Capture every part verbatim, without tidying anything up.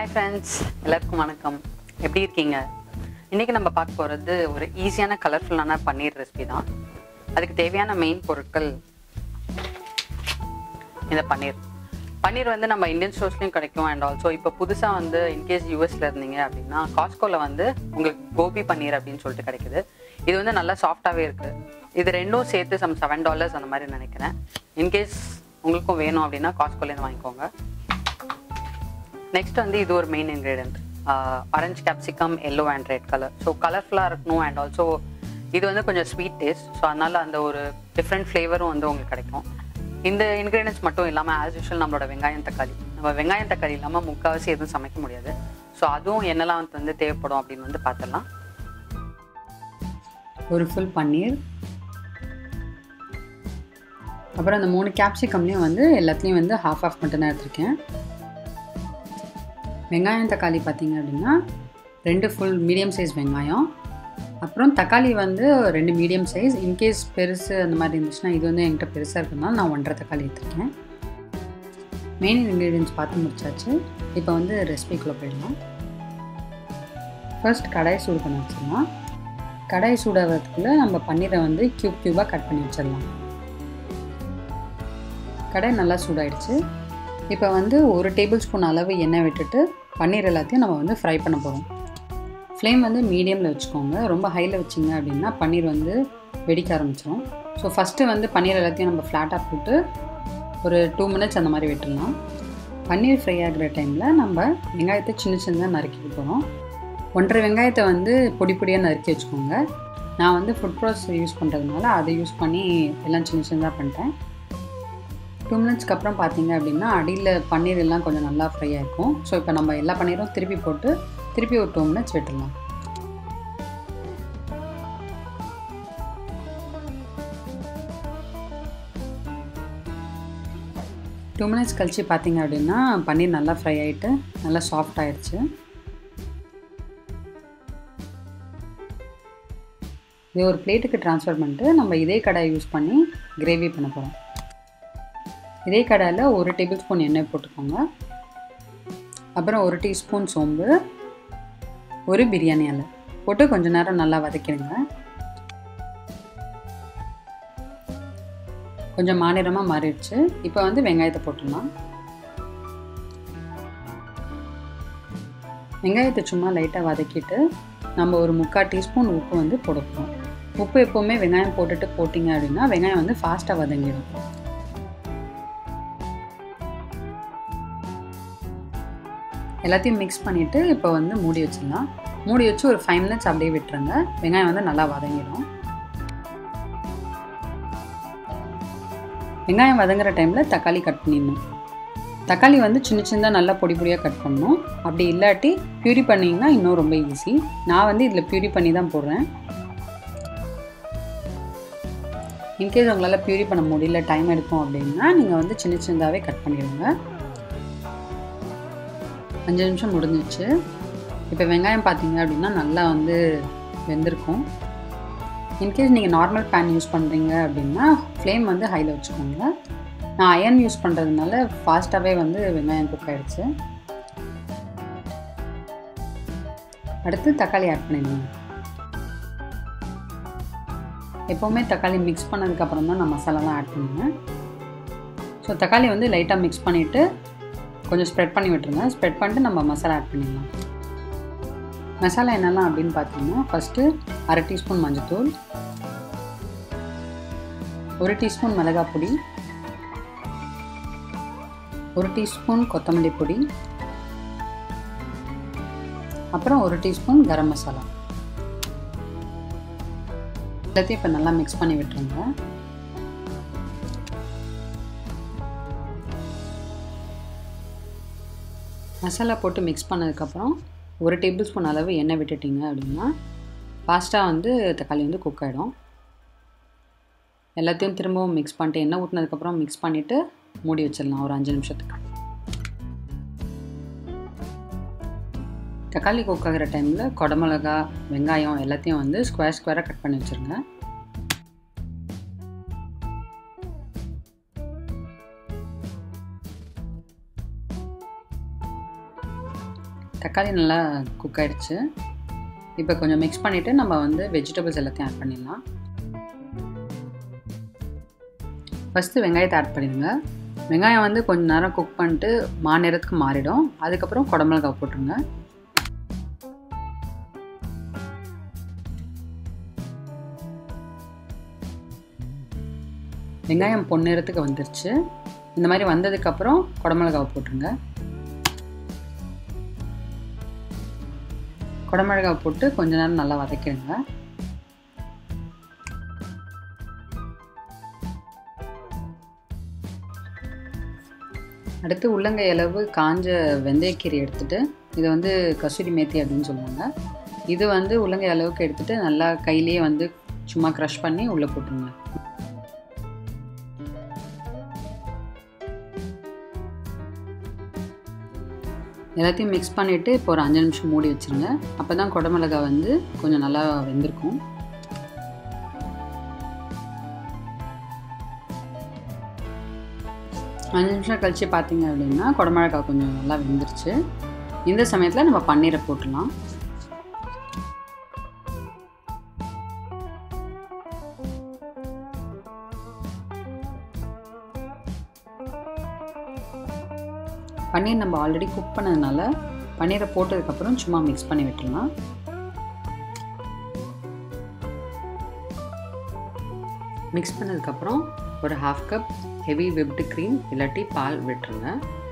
Hi friends, எல்லாருக்கும் வணக்கம். எப்படி இருக்கீங்க? இன்னைக்கு நம்ம பார்க்க போறது ஒரு ஈஸியான கலர்ஃபுல்லான பன்னீர் ரெசிபி தான். அதுக்கு தேவையான மெயின் பொருட்கள் இந்த பன்னீர். பன்னீர் வந்து நம்ம இந்தியன் ஸ்டோர்ஸ்லயும் கிடைக்கும் அண்ட் ஆல்சோ இப்போ புதுசாக வந்து இன்கேஸ் யூஎஸ்ல இருந்தீங்க அப்படின்னா காஸ்கோவில் வந்து உங்களுக்கு கோபி பன்னீர் அப்படின்னு சொல்லிட்டு கிடைக்குது. இது வந்து நல்லா சாஃப்டாகவே இருக்குது. இது ரெண்டும் சேர்த்து சம் செவன் டாலர்ஸ் அந்த மாதிரி நினைக்கிறேன். இன்கேஸ் உங்களுக்கும் வேணும் அப்படின்னா காஸ்கோலேருந்து வாங்கிக்கோங்க. நெக்ஸ்ட் வந்து இது ஒரு main ingredient, orange capsicum yellow and red colour. So கலர்ஃபுல்லாக இருக்கணும் அண்ட் ஆல்சோ இது வந்து கொஞ்சம் ஸ்வீட் டேஸ்ட். ஸோ அதனால் அந்த ஒரு டிஃப்ரெண்ட் ஃப்ளேவரும் வந்து உங்களுக்கு கிடைக்கும். இந்த இன்க்ரீடியன்ட்ஸ் மட்டும் இல்லாமல் ஆஸ் யூஷுவல் நம்மளோட வெங்காயம் தக்காளி. நம்ம வெங்காயம் தக்காளி இல்லாமல் முக்கால்வாசி எதுவும் சமைக்க முடியாது. ஸோ அதுவும் என்னெல்லாம் வந்து தேவைப்படும் அப்படின்னு வந்து பார்த்துடலாம். ஒரு ஃபுல் பன்னீர், அப்புறம் அந்த மூணு கேப்சிகம்லேயும் வந்து எல்லாத்துலேயும் வந்து ஹாஃப் ஆஃப் மட்டும் தான் எடுத்திருக்கேன். வெங்காயம் தக்காளி பார்த்திங்க அப்படின்னா ரெண்டு ஃபுல் மீடியம் சைஸ் வெங்காயம், அப்புறம் தக்காளி வந்து ரெண்டு மீடியம் சைஸ். இன்கேஸ் பெருசு அந்த மாதிரி இருந்துச்சுன்னா இது வந்து என்கிட்ட பெருசாக இருக்கிறதுனால நான் ஒன்றரை தக்காளி எடுத்துருக்கேன். மெயின் இன்க்ரீடியன்ட்ஸ் பார்த்து முடிச்சாச்சு. இப்போ வந்து ரெசிபிக்குள்ளே போயிடலாம். ஃபர்ஸ்ட் கடாய் சூடு பண்ணி வச்சிடலாம். கடாய் சூடாகிறதுக்குள்ளே நம்ம பன்னீரை வந்து க்யூப் க்யூபாக கட் பண்ணி வச்சிடலாம். கடாய் நல்லா சூடாயிடுச்சு. இப்போ வந்து ஒரு டேபிள் ஸ்பூன் அளவு எண்ணெய் விட்டுட்டு பன்னீர் எல்லாத்தையும் நம்ம வந்து ஃப்ரை பண்ண போகிறோம். ஃப்ளேம் வந்து மீடியமில் வச்சுக்கோங்க. ரொம்ப ஹையில் வச்சிங்க அப்படின்னா பன்னீர் வந்து வெடிக்க ஆரம்பிச்சிடும். ஸோ ஃபஸ்ட்டு வந்து பன்னீர் எல்லாத்தையும் நம்ம ஃப்ளாட்டாக போட்டு ஒரு டூ மினிட்ஸ் அந்த மாதிரி விட்டுடலாம். பன்னீர் ஃப்ரை ஆகிற டைமில் நம்ம வெங்காயத்தை சின்ன சின்னதாக நறுக்கிட்டு போகிறோம். ஒன்றரை வெங்காயத்தை வந்து பொடி பொடியாக நறுக்கி வச்சுக்கோங்க. நான் வந்து ஃபுட் ப்ராசஸ் யூஸ் பண்ணுறதுனால அதை யூஸ் பண்ணி எல்லாம் சின்ன சின்னதாக பண்ணிட்டேன். டூ மினிட்ஸ்க்கு அப்புறம் பார்த்தீங்க அப்படின்னா அடியில் பன்னீர் எல்லாம் கொஞ்சம் நல்லா ஃப்ரை ஆகிருக்கும். ஸோ இப்போ நம்ம எல்லா பன்னீரும் திருப்பி போட்டு திருப்பி ஒரு டூ மினிட்ஸ் விட்டுடலாம். டூ மினிட்ஸ் கழித்து பார்த்தீங்க அப்படின்னா பன்னீர் நல்லா ஃப்ரை ஆகிட்டு நல்லா சாஃப்ட் ஆகிடுச்சு. இது ஒரு பிளேட்டுக்கு ட்ரான்ஸ்ஃபர் பண்ணிட்டு நம்ம இதே கடாய் யூஸ் பண்ணி கிரேவி பண்ண போகிறோம். இதே கடாயில் ஒரு டேபிள் ஸ்பூன் எண்ணெய் போட்டுக்கோங்க. அப்புறம் ஒரு டீஸ்பூன் சோம்பு, ஒரு பிரியாணி இலை போட்டு கொஞ்சம் நேரம் நல்லா வதக்கிடுங்க. கொஞ்சம் மாநிறமாக மாறிடுச்சு. இப்போ வந்து வெங்காயத்தை போட்டுடலாம். வெங்காயத்தை சும்மா லைட்டாக வதக்கிட்டு நம்ம ஒரு முக்கால் டீஸ்பூன் உப்பு வந்து போடுவோம். உப்பு எப்போவுமே வெங்காயம் போட்டுட்டு போட்டிங்க அப்படின்னா வெங்காயம் வந்து ஃபாஸ்ட்டாக வதங்கிடும். எல்லாத்தையும் மிக்ஸ் பண்ணிவிட்டு இப்போ வந்து மூடி வச்சிடலாம். மூடி வச்சு ஒரு ஃபைவ் மினிட்ஸ் அப்படியே விட்டுருங்க. வெங்காயம் வந்து நல்லா வதங்கிடும். வெங்காயம் வதங்குற டைமில் தக்காளி கட் பண்ணிடணும். தக்காளி வந்து சின்ன சின்னதாக நல்லா பொடி பொடியாக கட் பண்ணணும். அப்படி இல்லாட்டி பியூரி பண்ணிங்கன்னா இன்னும் ரொம்ப ஈஸி. நான் வந்து இதில் பியூரி பண்ணி தான் போடுறேன். இன்கேஸ் உங்களால் பியூரி பண்ண முடியல, டைம் எடுக்கும் அப்படின்னா நீங்கள் வந்து சின்ன சின்னதாகவே கட் பண்ணிடுங்க. அஞ்சு நிமிஷம் முடிஞ்சிச்சு. இப்போ வெங்காயம் பார்த்தீங்க அப்படின்னா நல்லா வந்து வெந்திருக்கும். இன்கேஸ் நீங்கள் நார்மல் பேன் யூஸ் பண்ணுறீங்க அப்படின்னா ஃப்ளேம் வந்து ஹையில் வச்சுக்கோங்க. நான் அயர்ன் யூஸ் பண்ணுறதுனால ஃபாஸ்ட்டாகவே வந்து வெங்காயம் குக் ஆகிடுச்சு. அடுத்து தக்காளி ஆட் பண்ணிடுங்க. எப்போவுமே தக்காளி மிக்ஸ் பண்ணதுக்கப்புறம் தான் நான் மசாலாலாம் ஆட் பண்ணுவேன். ஸோ தக்காளி வந்து லைட்டாக மிக்ஸ் பண்ணிவிட்டு கொஞ்சம் ஸ்ப்ரெட் பண்ணி விட்டுருங்க. ஸ்ப்ரெட் பண்ணிட்டு நம்ம மசாலா ஆட் பண்ணிடலாம். மசாலா என்னெல்லாம் அப்படின்னு பார்த்தீங்கன்னா ஃபஸ்ட்டு அரை டீஸ்பூன் மஞ்சள்தூள், ஒரு டீஸ்பூன் மிளகாய் பொடி, ஒரு டீஸ்பூன் கொத்தமல்லி பொடி, அப்புறம் ஒரு டீஸ்பூன் கரம் மசாலா. எல்லாத்தையும் இப்போ நல்லா மிக்ஸ் பண்ணி விட்டுருங்க. மசாலா போட்டு மிக்ஸ் பண்ணதுக்கப்புறம் ஒரு டேபிள் ஸ்பூன் அளவு எண்ணெய் விட்டுட்டிங்க அப்படின்னா ஃபாஸ்ட்டாக வந்து தக்காளி வந்து குக் ஆகிடும். எல்லாத்தையும் திரும்பவும் மிக்ஸ் பண்ணிட்டு எண்ணெய் ஊற்றினதுக்கப்புறம் மிக்ஸ் பண்ணிவிட்டு மூடி வச்சிடலாம் ஒரு அஞ்சு நிமிஷத்துக்கு. தக்காளி குக் ஆகிற டைமில் குடமிளகா, வெங்காயம் எல்லாத்தையும் வந்து ஸ்கொயர் ஸ்கொயராக கட் பண்ணி வச்சுருங்க. தக்காளி நல்லா குக் ஆகிடுச்சு. இப்போ கொஞ்சம் மிக்ஸ் பண்ணிவிட்டு நம்ம வந்து வெஜிடபிள்ஸ் எல்லாத்தையும் ஆட் பண்ணிடலாம். ஃபஸ்ட்டு வெங்காயத்தை ஆட் பண்ணிடுங்க. வெங்காயம் வந்து கொஞ்சம் நேரம் குக் பண்ணிட்டு மாநிறத்துக்கு மாறிடும். அதுக்கப்புறம் குடமிளகாய் போட்டுருங்க. வெங்காயம் பொன்னிறத்துக்கு வந்துருச்சு. இந்த மாதிரி வந்ததுக்கப்புறம் குடமிளகாவை போட்டுருங்க. குடமிளகாவை போட்டு கொஞ்ச நேரம் நல்லா வதக்கிடுங்க. அடுத்து உள்ளங்கை அளவு காஞ்ச வெந்தயக்கீரை எடுத்துகிட்டு, இதை வந்து கசூரி மேத்தி அப்படின்னு சொல்லுவாங்க. இது வந்து உள்ளங்கை அளவுக்கு எடுத்துகிட்டு நல்லா கையிலேயே வந்து சும்மா க்ரஷ் பண்ணி உள்ளே போட்டுருங்க. எல்லாத்தையும் மிக்ஸ் பண்ணிவிட்டு இப்போ ஒரு அஞ்சு நிமிஷம் மூடி வச்சுருங்க. அப்போ தான் குடமிளகாய் வந்து கொஞ்சம் நல்லா வெந்திருக்கும். அஞ்சு நிமிஷம் கழித்து பார்த்தீங்க அப்படின்னா குடமிளகாய் கொஞ்சம் நல்லா வெந்துருச்சு. இந்த சமயத்தில் நம்ம பன்னீரை போட்டுடலாம். பன்னீர் நம்ம ஆல்ரெடி குக் பண்ணதுனால பன்னீரை போட்டதுக்கப்புறம் சும்மா மிக்ஸ் பண்ணி விட்டுடலாம். மிக்ஸ் பண்ணதுக்கப்புறம் ஒரு half cup heavy whipped cream இல்லாட்டி பால் விட்டுருங்க.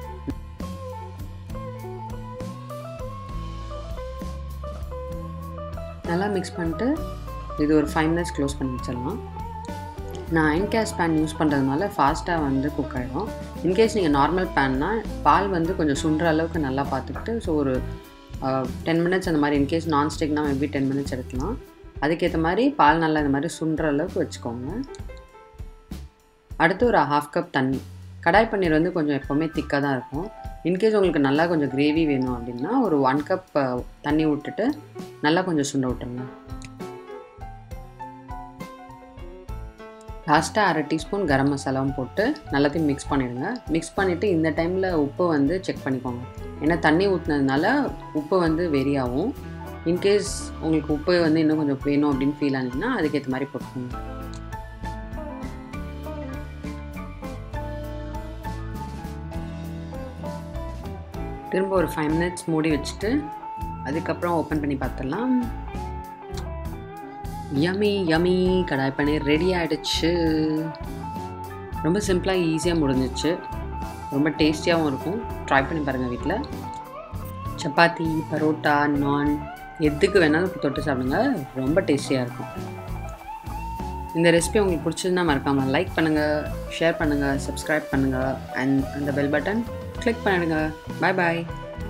நல்லா மிக்ஸ் பண்ணிட்டு இது ஒரு ஃபைவ் மினிட்ஸ் க்ளோஸ் பண்ணி வச்சிடலாம். நான் அயன் கேஸ் பேன் யூஸ் பண்ணுறதுனால ஃபாஸ்ட்டாக வந்து குக் ஆகிடும். இன்கேஸ் நீங்கள் நார்மல் பேன்னா பால் வந்து கொஞ்சம் சுண்டுற அளவுக்கு நல்லா பார்த்துக்கிட்டு ஸோ ஒரு டென் மினிட்ஸ் அந்த மாதிரி, இன்கேஸ் நான்ஸ்டிக்னால் மேபி டென் மினிட்ஸ் எடுக்கலாம். அதுக்கேற்ற மாதிரி பால் நல்லா இந்த மாதிரி சுண்டுற அளவுக்கு வச்சுக்கோங்க. அடுத்து ஒரு ஹாஃப் கப் தண்ணி. கடாய் பன்னீர் வந்து கொஞ்சம் எப்போவுமே திக்காக தான் இருக்கும். இன்கேஸ் உங்களுக்கு நல்லா கொஞ்சம் கிரேவி வேணும் அப்படின்னா ஒரு ஒன் கப் தண்ணி விட்டுட்டு நல்லா கொஞ்சம் சுண்ட விட்டுருங்க. லாஸ்ட்டாக அரை டீஸ்பூன் கரம் மசாலாவும் போட்டு எல்லாத்தையும் மிக்ஸ் பண்ணிவிடுங்க. மிக்ஸ் பண்ணிவிட்டு இந்த டைமில் உப்பு வந்து செக் பண்ணிக்கோங்க. ஏன்னா தண்ணி ஊற்றினதுனால உப்பு வந்து வெரி ஆகும். இன்கேஸ் உங்களுக்கு உப்பு வந்து இன்னும் கொஞ்சம் வேணும் அப்படின்னு ஃபீல் ஆனிங்கன்னா அதுக்கேற்ற மாதிரி போட்டுக்கோங்க. திரும்ப ஒரு ஃபைவ் மினிட்ஸ் மூடி வச்சுட்டு அதுக்கப்புறம் ஓப்பன் பண்ணி பார்த்துடலாம். Yummy yummy kadai paneer ready ஆகிடுச்சு. ரொம்ப சிம்பிளாக ஈஸியாக முடிஞ்சிச்சு. ரொம்ப டேஸ்டியாகவும் இருக்கும். ட்ரை பண்ணி பாருங்கள் வீட்டில். சப்பாத்தி, பரோட்டா, நான் எதுக்கு வேணாலும் தொட்டு சாப்பிடுங்க. ரொம்ப டேஸ்டியாக இருக்கும். இந்த ரெசிபி உங்களுக்கு பிடிச்சதுன்னா மறக்காமல் லைக் பண்ணுங்கள், ஷேர் பண்ணுங்கள், சப்ஸ்கிரைப் பண்ணுங்கள் அண்ட் அந்த பெல் பட்டன் கிளிக் பண்ணிடுங்க. பாய் பாய்.